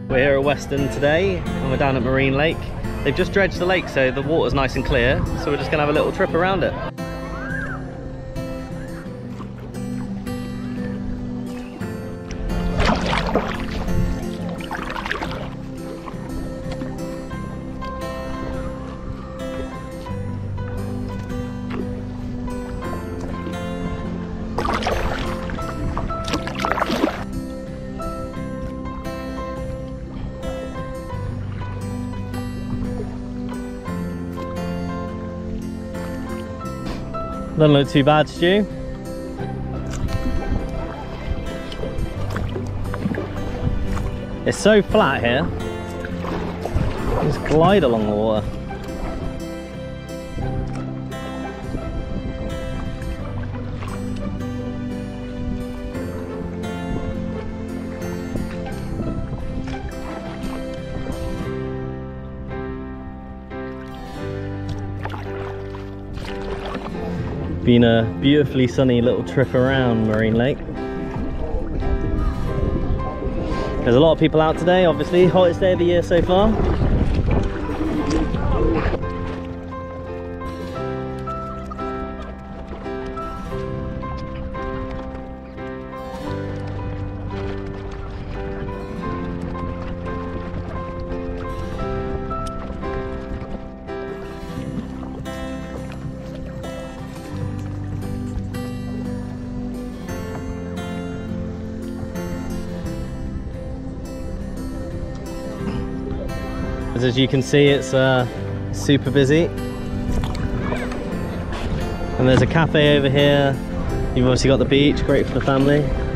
We're here at Weston today and we're down at Marine Lake. They've just dredged the lake so the water's nice and clear, so we're just going to have a little trip around it. Doesn't look too bad, Stu. It's so flat here. Just glide along the water. Been a beautifully sunny little trip around Marine Lake. There's a lot of people out today, obviously, hottest day of the year so far. As you can see, it's super busy. And there's a cafe over here. You've obviously got the beach, great for the family.